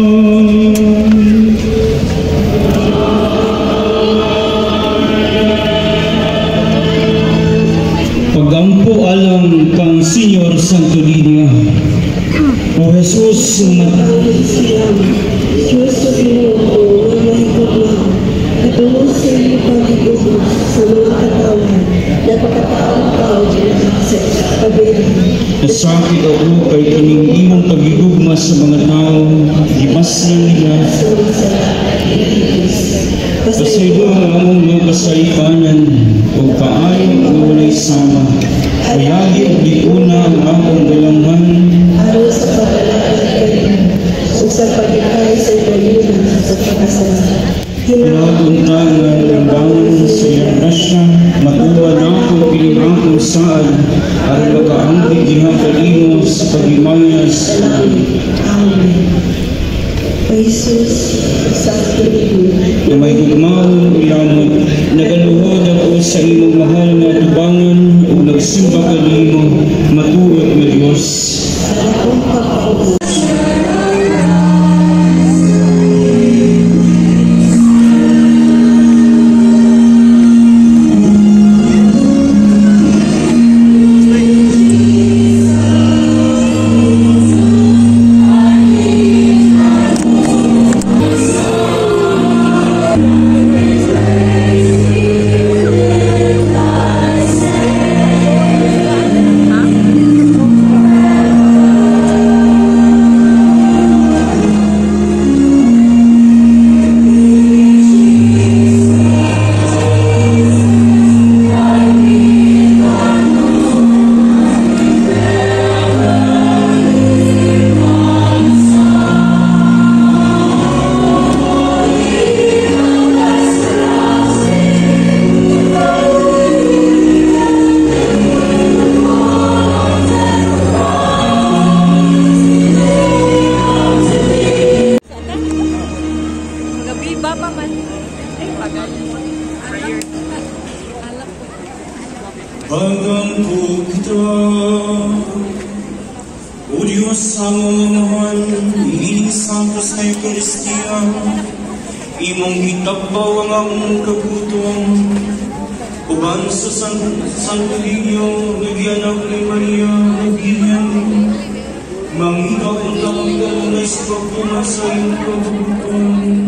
Pagampo alam kang Senyor Santo Niño, O Jesus, Diyos sa Ginoo, walay problema. Katulong sa iyo pag-ibig sa mga katawan, napakataon ka o sa pag-ibig. nasakit ako kay kaning imong pagigugma sa mga tao, gibas na nila. Pasaylo ang among mga kasaypanan, o paayo ang walay sama. Kayagi ang likuna ang akong galangan, Araw sa paglalakad kayo, o sa pag-ikay sa ibalina sa pagkasalanan. pinaguntangan ng bangon sa iyang grasya, matuwa na akong pinimangkong saan, at makaangkit diha kalimo sa paghimayas. Amen. O Jesus, Santo Niño, Na may hugmaon ilamot, nagaluhod ako sa imong mahal na tubangan, o nagsimba kalimo, matuot na Diyos. sa akong pagpaubo. Pagampo kita, O Diyos sa mga mahal, inisanto sa Eucharistia, imong gitabaw ang among kabutom, uban sa Santo Niño, nagyanak ni Maria Virgen, mangitaon ka kami kanunay sa pagtuman sa iyong kabutom,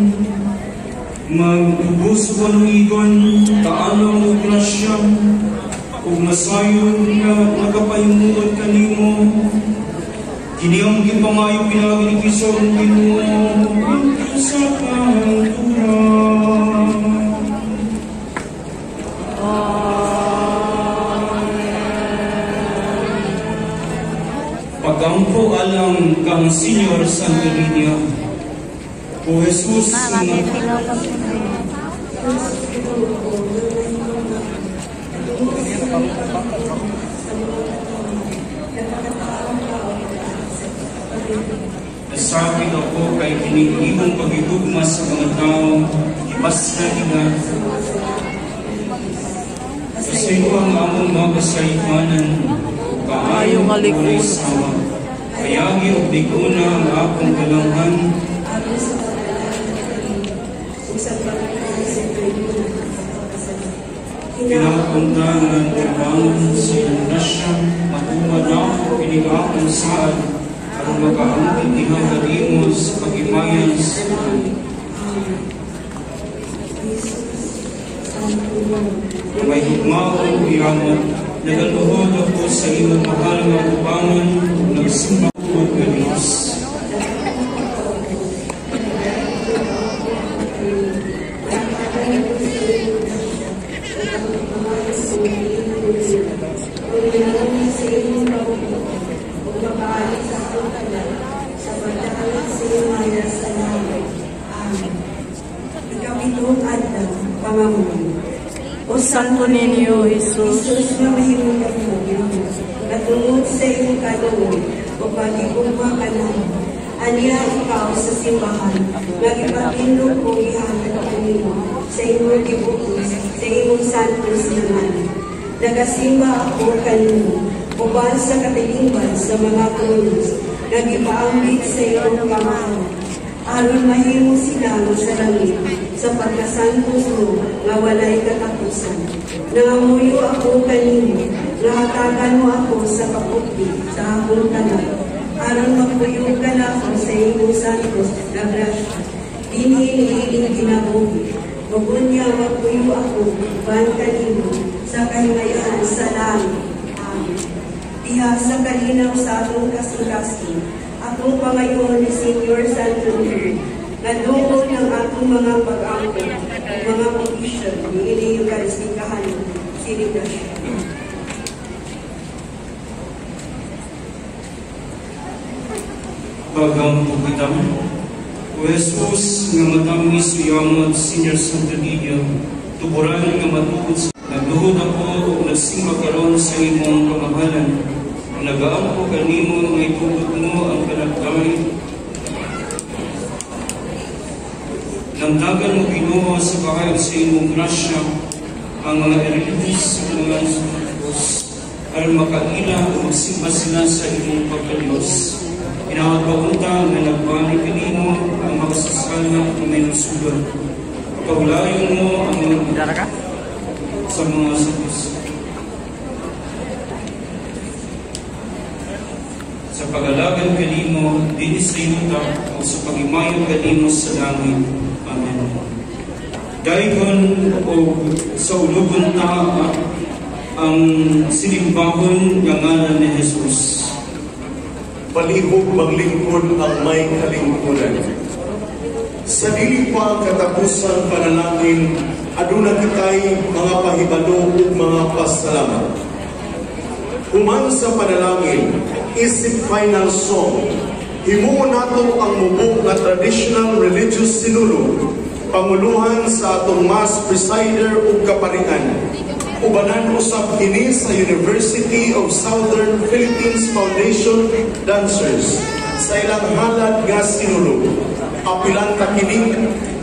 magtubos sa kaluigan, kaalaw o grasya, ug masayon nga nakapahimuot kanimo, kini ang gipangayo pinaginipiso ang Ginoo sa kahanturan. Pagampo alam kang Senyor Santo Niño, O Jesus, nasakit ako kay kinigibong pagigugma sa mga tao, ibas na nila. Sa iyo ang among mga kasaypanan, kaayo ang walay sama. Kayagi o diguna ang akong galangan, pinakuntangan ng bangon sa iyong grasya, matuwa na ako pinigakong saan, at makaangkit diha kalimo sa paghimayas. May hugmaon iamot, nagaluhod ako sa imong mahal nga tubangan, nagsimba ko ka Diyos. Pagkakaroon sa iyong kabubuan o mapaali sa akong kanan sa pagkakaroon sa iyong maya sa langit. Amen. Ikapitong adlaw, pangamuyo. O Santo Niño Jesus, Jesus na mahimong kabubuan, katungod sa iyong kaloob o pag-ibugma ka namin. Aniya ikaw sa simbahan, nagipatindog o ihanap kanino sa iyong gibugos, sa iyong santos naman. Nagasimba ako kanino, uban sa katilingban sa mga tulos, nagipaambit sa iyong kamahan. Aron mahimo sila sa langit, sa pagkasantos mo, nga walay katapusan. Nangamuyo ako kanino, nahatagan mo ako sa kaputi, sa akong tanan. Aron magpuyugan ako sa iyong santos na grasya, dinhinihiling ginabuhi. Magunya magpuyo ako, ban kanino, sa kahimayan sa langit. Amen. Diha sa kalinaw sa atong kasing-kasing, atong pangayon ni Senior Santo Niño, na dungol ng atong mga pag-angkot, mga provision, ni Eucharistic kahanan, sinigasyon. Bagang pagkitang, O Jesus, nga matamis uyamot Senior Santo Niño, tuburan nga matuod sa nagluhod ako o nagsimba karon sa imong kamahalan. Nagaam ko kanimo nga itugod mo ang kanagkamay. Nangdagan mo Ginoo sa kahayag sa imong grasya ang mga religious mga Diyos aron makaila o magsimba sila sa imong pagkalios. Inaagaunta na nagbalik kanimo ang makasasala ng may nasulat. Pagulayon mo ang mga sa mga sakos. Sa pag-alagan kanimo, din sa yuta o sa pag-imayon kanimo sa langit. Amen. Dayon o sa ulugon ta ang sinimbahon ng ngalan ni Jesus. Palihog maglingkod ang may kalingkudan. Sa dili pa katapusan panalangin, aduna kitay mga pahibalo ug mga pasalamat. Human sa panalangin, isip final song, himuon nato ang mubok na traditional religious sinulog, panguluhan sa atong mass presider ug kaparian. Ubanan usab kini sa University of Southern Philippines Foundation Dancers sa ilang halad nga sinulog. Apilan ta kini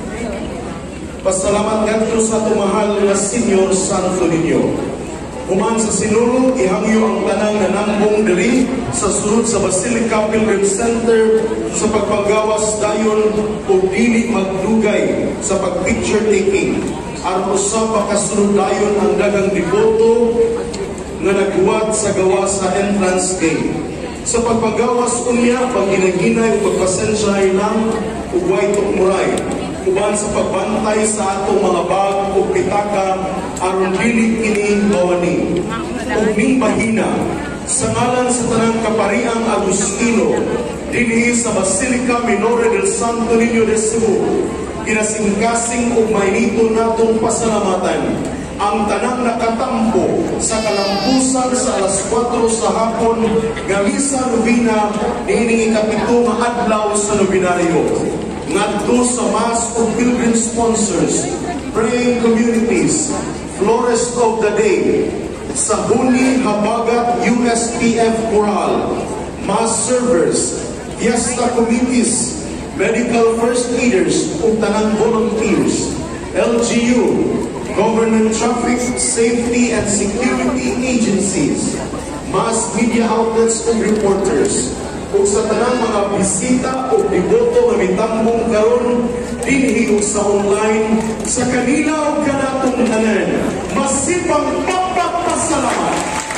pasalamat ngadto sa tumahal nga Senior Santo Niño. Human sa sinulog, ihangyo ang tanang nanambong diri sa sulod sa Basilica Pilgrim Center sa pagpanggawas dayon o dili magdugay sa pag-picture taking. Aron usab pakasunod dayon ang daghang deboto nga nagbuwat sa gawas sa entrance gate. Sa pagpagawas unya, paghinay-hinay o pagpasensyahay lang ug way tukmuray. Uban sa pagbantay sa atong mga bag o pitaka aron dili kini bawani. Ug ning bahina sa ngalan sa tanang kapariang Agustino dinhi sa Basilica Minore del Santo Niño de Cebu, kinasingkasing ug mainito natong pasalamatan ang tanang nakatampo sa kalampusan sa alas 4 sa hapon nga misa novena niining ikapito nga adlaw sa nobenaryo. Ngadto sa Mass of Pilgrim Sponsors, Praying Communities, Florist of the Day, sa Huni Habagat USPF Choral, Mass Servers, Fiesta Committees, Medical First Aiders ug tanang volunteers, LGU, Government Traffic Safety and Security Agencies, mass media outlets ug reporters, ug sa tanang mga bisita ug deboto nga mitambong karon dinhi ug sa online sa kanila ug kanatong tanan. Masipang pagpasalamat.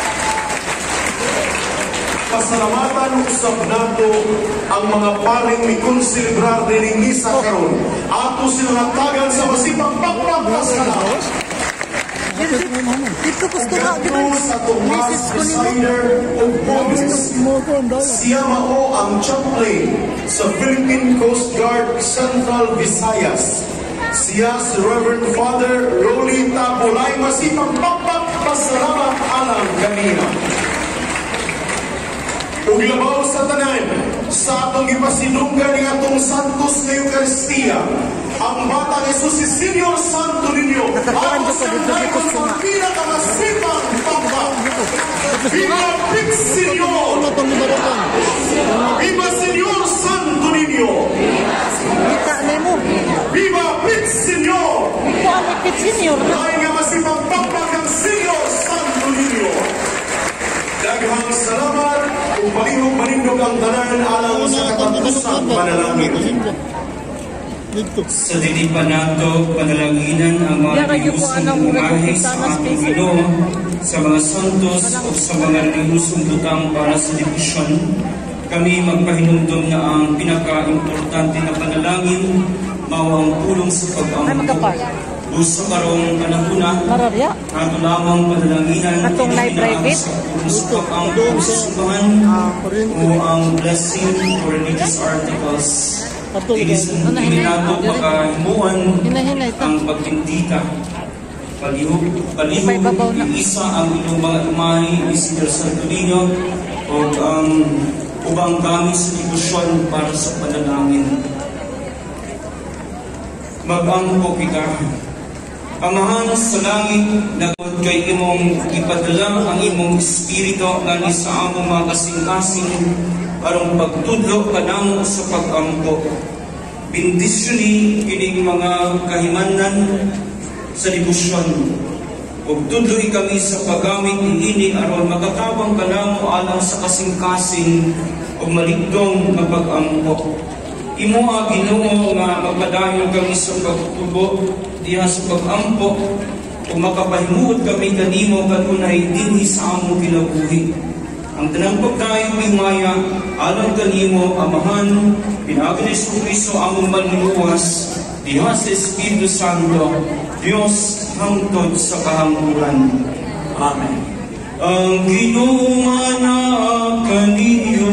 Pasalamatan usab nato ang mga paring mikonselebrar dining misa karon. Ato silang tagan sa masipang pagpasalamat. Dito gusto nga, di ba? Sa Tomas Presider o Gomez, siya mao ang chaplain sa Philippine Coast Guard Central Visayas. Siya si Reverend Father Rolly Tabulay. Masipang pagpasalamat. nagpasalamat alang kanina. Uglabaw sa tanan, sa atong ipasinunggan ng atong santos na Eucharistia, ang batang Jesus si Senyor Santo Niño, ang sanay ng pinakamasipang pamba. Viva Big Senyor! Viva Senyor Santo Niño! Viva Big Senyor! Ay nga masipang pamba ng Senyor Santo Niño! Daghang salamat kung palihog-manindog ang tanan alang sa katapusang panalangin. Sa dilipan nato, panalanginan ang mga relihiosong umahe sa atong Ginoo, sa mga santos o sa mga relihiyosong butang para sa debosyon. Kami magpahinumdum na ang pinaka-importante na panalangin mao ang pulong sa pag-ampo. Gusto karong panahuna, ato lamang panalanginan atong live private sa pulong sa pag-ampo sa simbahan o ang blessing for religious articles. Hindi nato makahimuan ang pagtindita. Palihog isa ang inyong mga umay ni Isidro Santo Niño o ang ubang kami sa debosyon para sa panalangin. Mag-ampo kita. Amahan sa langit, nagod kay imong ipadala ang imong espiritu nga ni sa among mga kasing-kasing arong pagtudlo kanamo sa pag-ampo. Bendisyoni kining mga kahimanan sa debosyon. Ug tudloy kami sa paggamit niini aron makatabang kanamo alang sa kasing-kasing ug maligdong nga pag-ampo. Imo Ginoo nga magpadayon kami sa pagtubo diha sa pag-ampo ug makapahimuot kami kanimo kanunay dinhi sa among kinabuhi. Ang tanang pagkayo himaya alang kanimo Amahan, pinaagi ni Kristo among manluwas diha sa Espiritu Santo, Dios hangtod sa kahangturan. Amen. Ang Ginoo anak kaninyo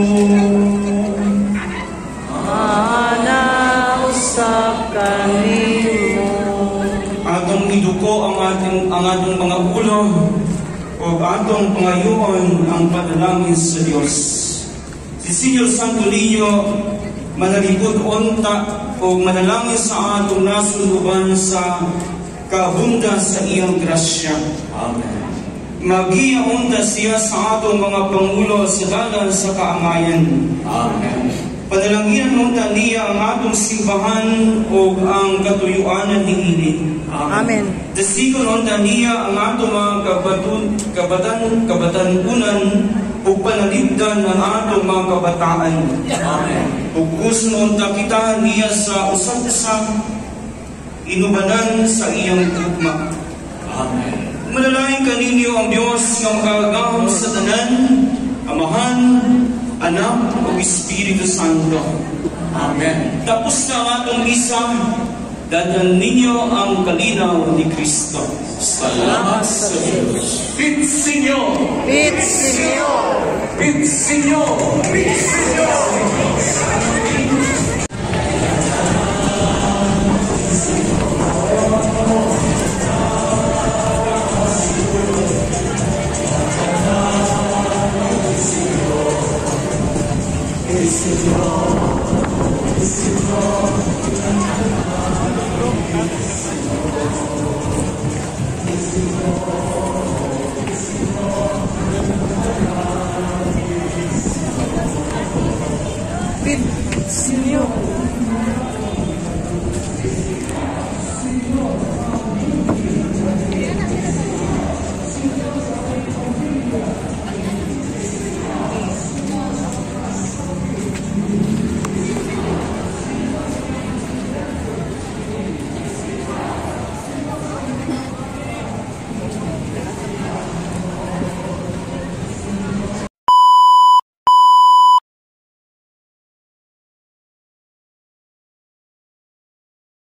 usap kanimo. Atong iduko ang atong mga ulo o atong pangayoon ang panalangin sa Dios. Si Senyor Santo Niño manalipod unta o manalangin sa atong nasuluban sa kaabunda sa iyang grasya. Amen. Magiya unta siya sa atong mga pangulo sa dalan sa kaamayan. Amen. Panalangin mo niya ang atong simbahan o ang katuyuanan niini. Amen. Dasigon unta niya ang atong mga kabatanunan o panalipdan ng atong mga kabataan. Amen. Ug gusto unta kita niya sa usap-usap inubanan sa iyang tugma. Amen. Manalangin kaninyo ang Diyos nga makagahom sa tanan, Amahan, Anak o Espiritu Santo. Amen. Tapos na ang atong misa, dadan ninyo ang kalinaw ni Kristo. Salamat sa Diyos. Pit Senyor! Pit Senyor! Pit Senyor! Pit Senyor!